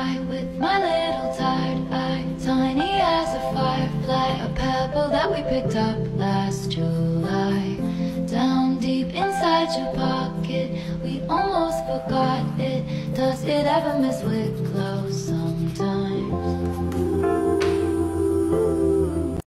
by with my little tired eye, tiny as a firefly, a pebble that we picked up last July. Down deep inside your pocket, we almost forgot it. Does it ever miss with close?